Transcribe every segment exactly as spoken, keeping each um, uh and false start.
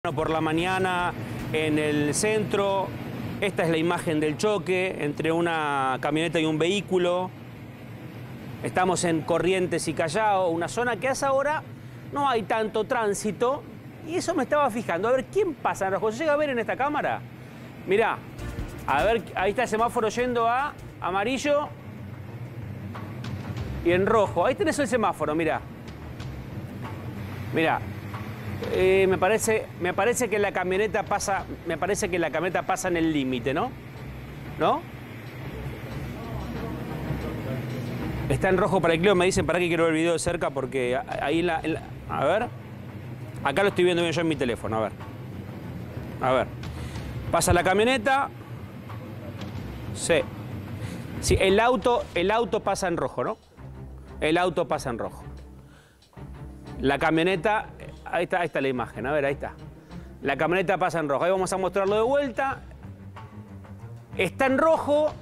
Por la mañana en el centro, esta es la imagen del choque entre una camioneta y un vehículo. Estamos en Corrientes y Callao, una zona que a esa hora no hay tanto tránsito. Y eso me estaba fijando, a ver, ¿quién pasa en rojo? ¿Se llega a ver en esta cámara? Mirá, a ver, ahí está el semáforo yendo a amarillo y en rojo. Ahí tenés el semáforo, mirá. Mirá. Eh, me parece, me parece que la camioneta pasa, me parece que la camioneta pasa en el límite, ¿no? ¿No? Está en rojo para el Clio, me dicen, para que quiero ver el video de cerca porque ahí en la, en la, a ver, acá lo estoy viendo bien yo en mi teléfono, a ver, a ver, pasa la camioneta, sí, sí, el auto, el auto pasa en rojo, ¿no? El auto pasa en rojo. La camioneta, ahí está, ahí está la imagen, a ver, ahí está. La camioneta pasa en rojo, ahí vamos a mostrarlo de vuelta. Está en rojo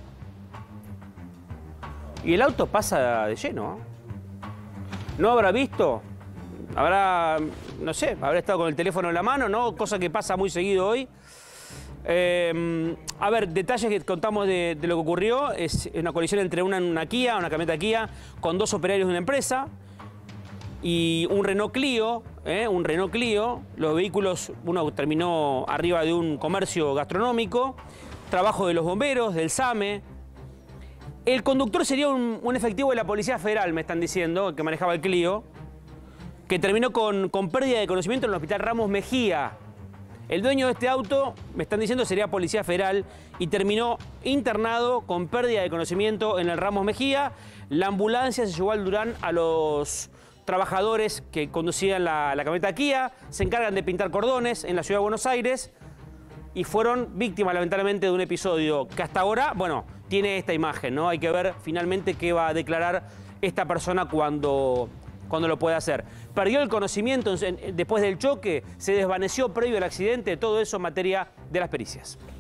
y el auto pasa de lleno. ¿No habrá visto? Habrá, no sé, habrá estado con el teléfono en la mano, ¿no? Cosa que pasa muy seguido hoy. Eh, a ver, detalles que contamos de, de lo que ocurrió. Es una colisión entre una, una Kia, una camioneta Kia, con dos operarios de una empresa y un Renault Clio, ¿eh? un Renault Clio. Los vehículos, uno terminó arriba de un comercio gastronómico, trabajo de los bomberos, del SAME. El conductor sería un, un efectivo de la Policía Federal, me están diciendo, que manejaba el Clio, que terminó con, con pérdida de conocimiento en el Hospital Ramos Mejía. El dueño de este auto, me están diciendo, sería Policía Federal y terminó internado con pérdida de conocimiento en el Ramos Mejía. La ambulancia se llevó al Durán a los trabajadores que conducían la, la camioneta Kia, se encargan de pintar cordones en la ciudad de Buenos Aires y fueron víctimas, lamentablemente, de un episodio que hasta ahora, bueno, tiene esta imagen, ¿no? Hay que ver finalmente qué va a declarar esta persona cuando, cuando lo pueda hacer. Perdió el conocimiento en, después del choque, se desvaneció previo al accidente, todo eso en materia de las pericias.